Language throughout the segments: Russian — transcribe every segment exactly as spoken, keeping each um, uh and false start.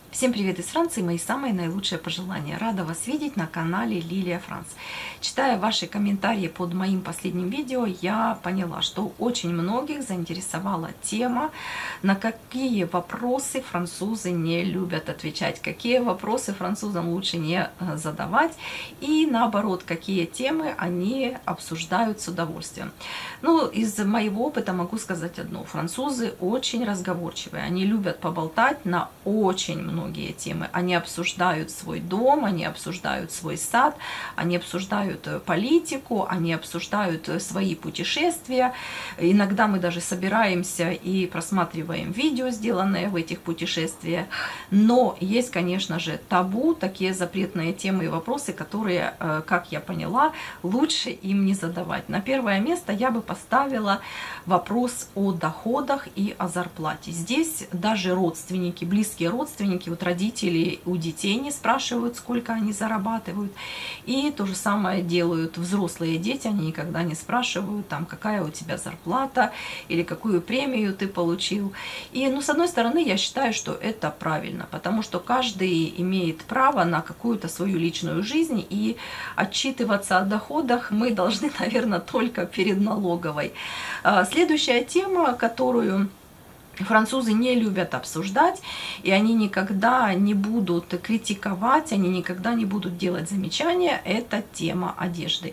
Всем привет из Франции, мои самые наилучшие пожелания. Рада вас видеть на канале Лилия Франц. Читая ваши комментарии под моим последним видео, я поняла, что очень многих заинтересовала тема, на какие вопросы французы не любят отвечать, какие вопросы французам лучше не задавать, и наоборот, какие темы они обсуждают с удовольствием. Ну, из моего опыта могу сказать одно. Французы очень разговорчивые, они любят поболтать на очень много многие темы. Они обсуждают свой дом, они обсуждают свой сад, они обсуждают политику, они обсуждают свои путешествия. Иногда мы даже собираемся и просматриваем видео, сделанные в этих путешествиях. Но есть, конечно же, табу, такие запретные темы и вопросы, которые, как я поняла, лучше им не задавать. На первое место я бы поставила вопрос о доходах и о зарплате. Здесь даже родственники, близкие родственники, вот родители у детей не спрашивают, сколько они зарабатывают. И то же самое делают взрослые дети, они никогда не спрашивают, там, какая у тебя зарплата или какую премию ты получил. И, ну, с одной стороны, я считаю, что это правильно, потому что каждый имеет право на какую-то свою личную жизнь, и отчитываться о доходах мы должны, наверное, только перед налоговой. Следующая тема, которую французы не любят обсуждать, и они никогда не будут критиковать, они никогда не будут делать замечания, это тема одежды.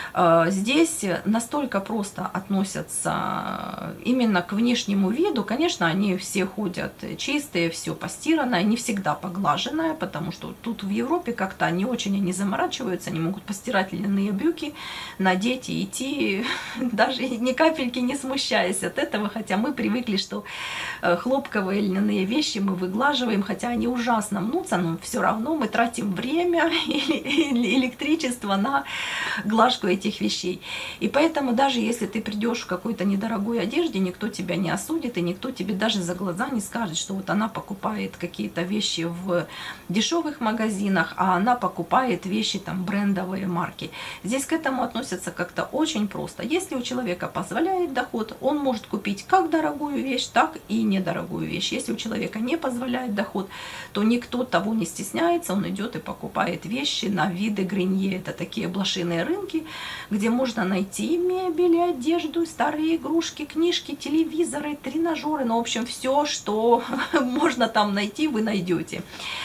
Здесь настолько просто относятся именно к внешнему виду. Конечно, они все ходят чистые, все постиранное, не всегда поглаженное, потому что тут в Европе как-то они очень не заморачиваются, они могут постирать льняные брюки, надеть и идти, даже ни капельки не смущаясь от этого, хотя мы привыкли, что хлопковые льняные вещи мы выглаживаем, хотя они ужасно мнутся, но все равно мы тратим время или электричество на глажку этих вещей. И поэтому даже если ты придешь в какой-то недорогой одежде, никто тебя не осудит, и никто тебе даже за глаза не скажет, что вот она покупает какие-то вещи в дешевых магазинах, а она покупает вещи там брендовые марки. Здесь к этому относятся как-то очень просто. Если у человека позволяет доход, он может купить как дорогую вещь, так и недорогую вещь. Если у человека не позволяет доход, то никто того не стесняется, он идет и покупает вещи на виды Гринье. Это такие блошиные рынки, где можно найти мебель, одежду, старые игрушки, книжки, телевизоры, тренажеры, ну, в общем, все, что можно там найти, вы найдете.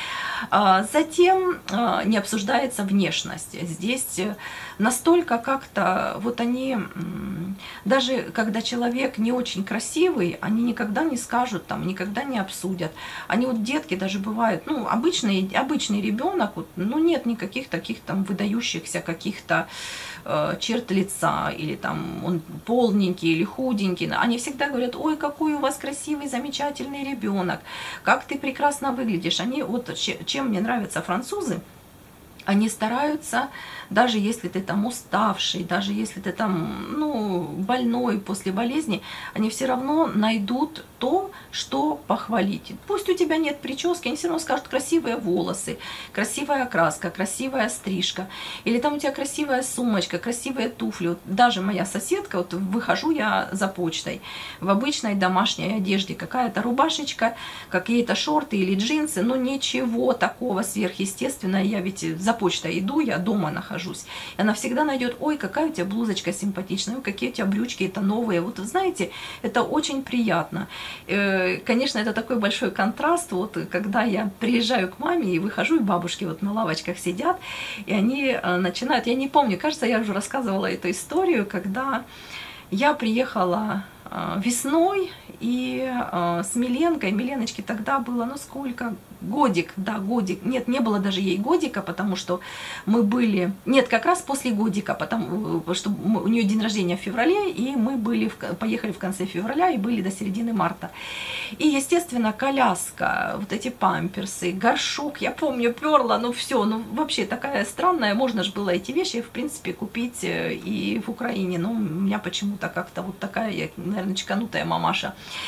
Затем не обсуждается внешность. Здесь настолько как-то, вот они, даже когда человек не очень красивый, они никогда не скажут, там, никогда не обсудят. Они вот, детки даже бывают, ну, обычный, обычный ребенок, вот, ну, нет никаких таких там выдающихся каких-то э, черт лица, или там он полненький или худенький. Они всегда говорят: ой, какой у вас красивый, замечательный ребенок, как ты прекрасно выглядишь. Они вот, чем мне нравятся французы, они стараются, даже если ты там уставший, даже если ты там, ну, больной после болезни, они все равно найдут то, что похвалить. Пусть у тебя нет прически, они все равно скажут: красивые волосы, красивая окраска, красивая стрижка, или там у тебя красивая сумочка, красивые туфли. Вот даже моя соседка, вот выхожу я за почтой в обычной домашней одежде, какая-то рубашечка, какие-то шорты или джинсы, но ничего такого сверхъестественного. Я ведь за почтой иду, я дома нахожусь. И она всегда найдет: ой, какая у тебя блузочка симпатичная, ой, какие у тебя брючки, это новые. Вот, знаете, это очень приятно. Конечно, это такой большой контраст, вот когда я приезжаю к маме и выхожу, и бабушки вот на лавочках сидят, и они начинают, я не помню, кажется, я уже рассказывала эту историю, когда я приехала весной, и э, с Миленкой, Миленочке тогда было, ну сколько, годик, да, годик, нет, не было даже ей годика, потому что мы были, нет, как раз после годика, потому что мы, у нее день рождения в феврале, и мы были, в, поехали в конце февраля и были до середины марта. И, естественно, коляска, вот эти памперсы, горшок, я помню, перла, ну все, ну вообще такая странная, можно же было эти вещи, в принципе, купить и в Украине, но у меня почему-то как-то вот такая, я, наверное, чеканутая мамаша.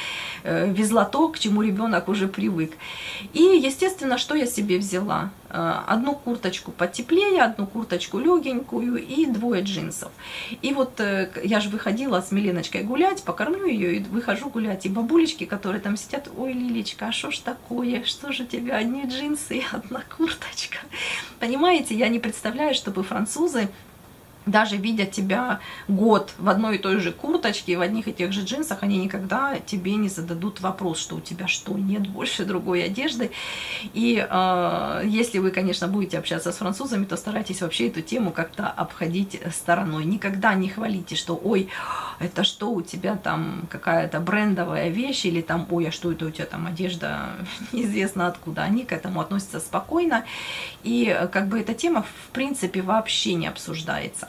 э, везла то, к чему ребенок уже привык. И, естественно, что я себе взяла? Одну курточку потеплее, одну курточку легенькую и двое джинсов. И вот я же выходила с Миленочкой гулять, покормлю ее и выхожу гулять. И бабулечки, которые там сидят: ой, Лилечка, а что ж такое? Что же у тебя одни джинсы и одна курточка? Понимаете, я не представляю, чтобы французы, даже видя тебя год в одной и той же курточке, в одних и тех же джинсах, они никогда тебе не зададут вопрос, что у тебя что, нет больше другой одежды. И э, если вы, конечно, будете общаться с французами, то старайтесь вообще эту тему как-то обходить стороной. Никогда не хвалите, что ой, это что у тебя там какая-то брендовая вещь, или там ой, а что это у тебя там одежда неизвестно откуда. Они к этому относятся спокойно. И как бы эта тема в принципе вообще не обсуждается.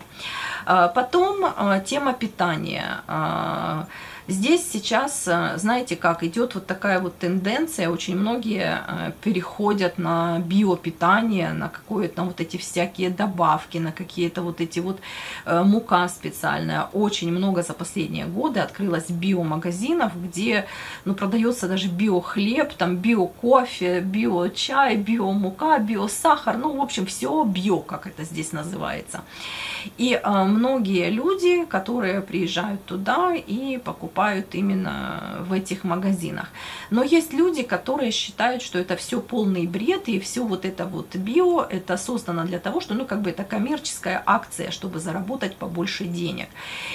Потом тема питания. Здесь сейчас, знаете как, идет вот такая вот тенденция, очень многие переходят на биопитание, на какое-то вот эти всякие добавки, на какие-то вот эти вот мука специальная. Очень много за последние годы открылось биомагазинов, где, ну, продается даже биохлеб, там биокофе, биочай, биомука, биосахар, ну, в общем, все био, как это здесь называется. И многие люди, которые приезжают туда и покупают именно в этих магазинах. Но есть люди, которые считают, что это все полный бред, и все вот это вот био, это создано для того, что, ну, как бы это коммерческая акция, чтобы заработать побольше денег.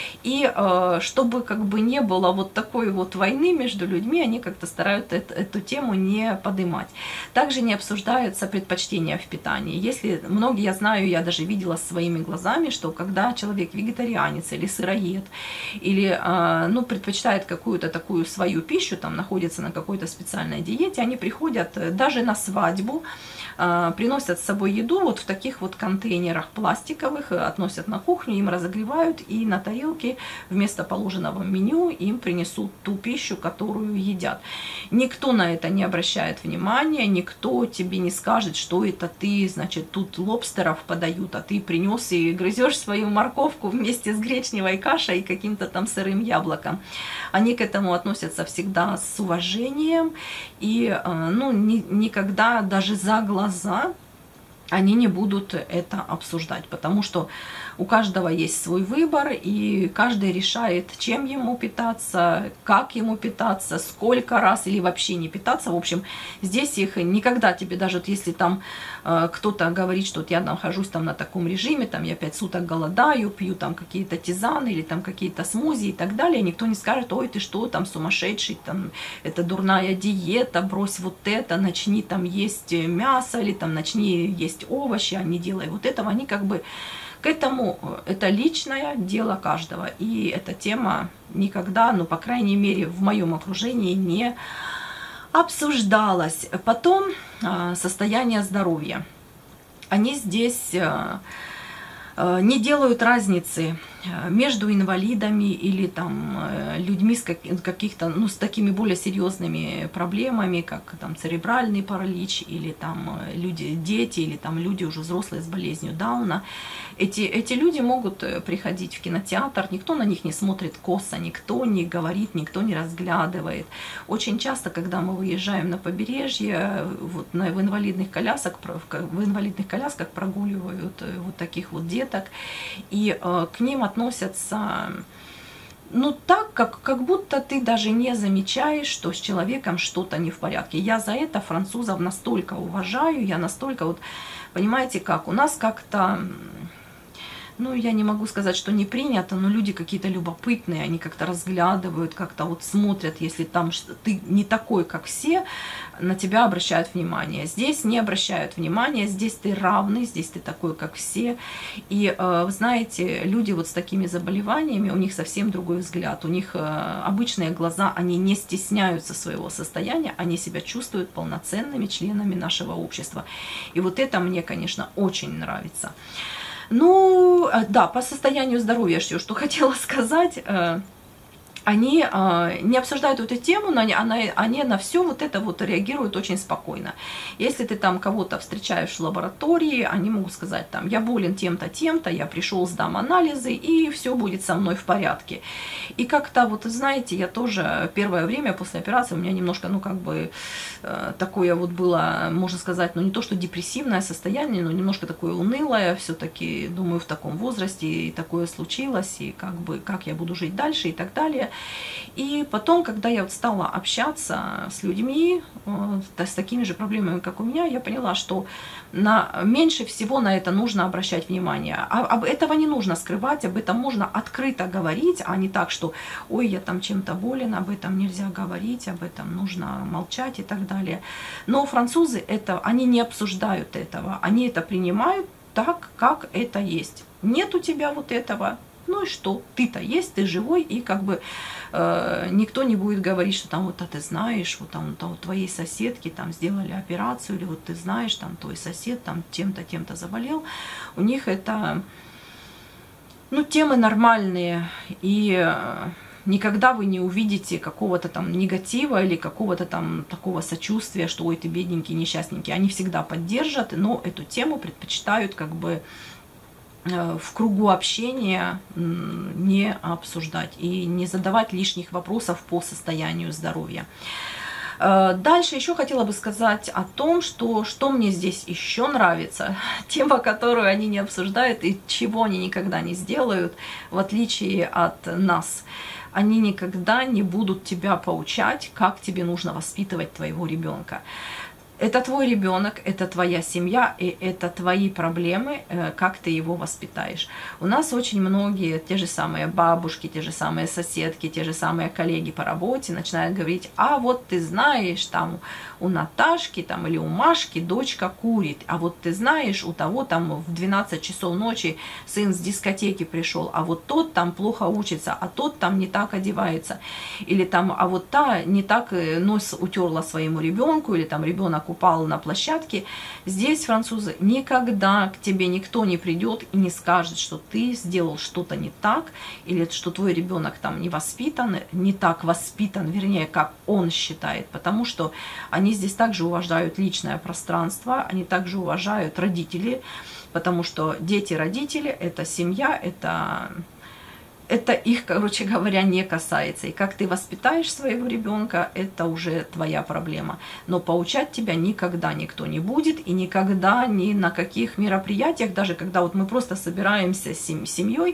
И э, чтобы как бы не было вот такой вот войны между людьми, они как-то стараются эту, эту тему не поднимать. Также не обсуждаются предпочтения в питании. Если многие, я знаю, я даже видела своими глазами, что когда человек вегетарианец или сыроед, или э, ну, предпочитает какую-то такую свою пищу, там находится на какой-то специальной диете, они приходят даже на свадьбу, э, приносят с собой еду вот в таких вот контейнерах пластиковых, относят на кухню, им разогревают, и на тарелке вместо положенного меню им принесут ту пищу, которую едят. Никто на это не обращает внимания, никто тебе не скажет, что это ты, значит, тут лобстеров подают, а ты принес и грызешь свою морковку вместе с гречневой кашей и каким-то там сырым яблоком. Они к этому относятся всегда с уважением и, ну, ни, никогда даже за глаза они не будут это обсуждать, потому что у каждого есть свой выбор, и каждый решает, чем ему питаться, как ему питаться, сколько раз или вообще не питаться. В общем, здесь их никогда тебе, даже вот если там э, кто-то говорит, что вот я нахожусь там на таком режиме, там я пять суток голодаю, пью там какие-то тизаны или там какие-то смузи и так далее, никто не скажет: ой, ты что, там сумасшедший, там это дурная диета, брось вот это, начни там есть мясо или там начни есть овощи, а не делай вот этого. Они как бы к этому, это личное дело каждого, и эта тема никогда, ну, по крайней мере, в моем окружении не обсуждалась. Потом состояние здоровья. Они здесь не делают разницы между инвалидами или там людьми с каких-то, ну, с такими более серьезными проблемами, как там церебральный паралич, или там люди, дети, или там люди уже взрослые с болезнью Дауна. Эти, эти люди могут приходить в кинотеатр, никто на них не смотрит косо, никто не говорит, никто не разглядывает. Очень часто, когда мы выезжаем на побережье, вот на, в, инвалидных колясках, в инвалидных колясках прогуливают вот таких вот деток, и э, к ним относятся, ну, так, как, как будто ты даже не замечаешь, что с человеком что-то не в порядке. Я за это французов настолько уважаю, я настолько, вот, понимаете, как, у нас как-то, ну, я не могу сказать, что не принято, но люди какие-то любопытные, они как-то разглядывают, как-то вот смотрят, если там ты не такой, как все, на тебя обращают внимание. Здесь не обращают внимания, здесь ты равный, здесь ты такой, как все. И, вы знаете, люди вот с такими заболеваниями, у них совсем другой взгляд. У них обычные глаза, они не стесняются своего состояния, они себя чувствуют полноценными членами нашего общества. И вот это мне, конечно, очень нравится. Ну, да, по состоянию здоровья, все, что хотела сказать. они э, не обсуждают эту тему, но они, она, они на все вот это вот реагируют очень спокойно. Если ты там кого-то встречаешь в лаборатории, они могут сказать там: я болен тем-то, тем-то, я пришел, сдам анализы, и все будет со мной в порядке. И как-то вот, знаете, я тоже первое время после операции у меня немножко, ну как бы э, такое вот было, можно сказать, ну не то что депрессивное состояние, но немножко такое унылое, все-таки, думаю, в таком возрасте и такое случилось, и как бы как я буду жить дальше и так далее. И потом, когда я вот стала общаться с людьми э, с такими же проблемами, как у меня, я поняла, что на, меньше всего на это нужно обращать внимание. А, об этого не нужно скрывать, об этом можно открыто говорить, а не так, что ой, я там чем-то болен, об этом нельзя говорить, об этом нужно молчать и так далее. Но французы это, они не обсуждают этого, они это принимают так, как это есть. Нет у тебя вот этого. Ну и что? Ты-то есть, ты живой, и как бы э, никто не будет говорить, что там вот, а ты знаешь, вот там, там вот твоей соседки там сделали операцию, или вот ты знаешь, там твой сосед там тем-то, тем-то заболел. У них это, ну, темы нормальные, и э, никогда вы не увидите какого-то там негатива или какого-то там такого сочувствия, что ой, ты бедненький, несчастненький. Они всегда поддержат, но эту тему предпочитают как бы в кругу общения не обсуждать и не задавать лишних вопросов по состоянию здоровья. Дальше еще хотела бы сказать о том, что, что мне здесь еще нравится. Тема, которую они не обсуждают и чего они никогда не сделают, в отличие от нас. Они никогда не будут тебя поучать, как тебе нужно воспитывать твоего ребенка. Это твой ребенок, это твоя семья, и это твои проблемы, как ты его воспитаешь. У нас очень многие, те же самые бабушки, те же самые соседки, те же самые коллеги по работе начинают говорить: а вот ты знаешь, там у Наташки там, или у Машки дочка курит, а вот ты знаешь, у того там в двенадцать часов ночи сын с дискотеки пришел, а вот тот там плохо учится, а тот там не так одевается, или там, а вот та не так нос утерла своему ребенку, или там ребенок упал на площадке. Здесь, французы, никогда к тебе никто не придет и не скажет, что ты сделал что-то не так, или что твой ребенок там не воспитан, не так воспитан, вернее, как он считает, потому что они здесь также уважают личное пространство, они также уважают родителей, потому что дети-родители – это семья, это... это их, короче говоря, не касается. И как ты воспитаешь своего ребенка, это уже твоя проблема. Но поучать тебя никогда никто не будет, и никогда ни на каких мероприятиях, даже когда вот мы просто собираемся с семьей,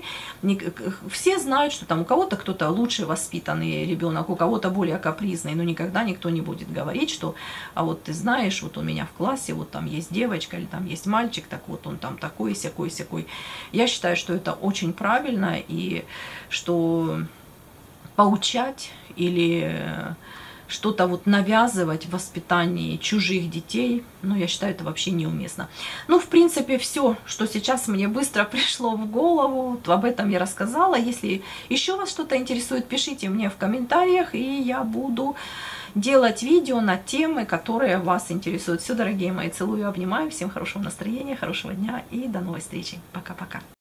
все знают, что там у кого-то кто-то лучше воспитанный ребенок, у кого-то более капризный, но никогда никто не будет говорить, что а вот ты знаешь, вот у меня в классе вот там есть девочка или там есть мальчик, так вот он там такой, сякой, сякой. Я считаю, что это очень правильно, и что поучать или что-то вот навязывать в воспитании чужих детей, ну, я считаю, это вообще неуместно. Ну, в принципе, все, что сейчас мне быстро пришло в голову, об этом я рассказала. Если еще вас что-то интересует, пишите мне в комментариях, и я буду делать видео на темы, которые вас интересуют. Все, дорогие мои, целую, обнимаю, всем хорошего настроения, хорошего дня и до новой встречи. Пока-пока.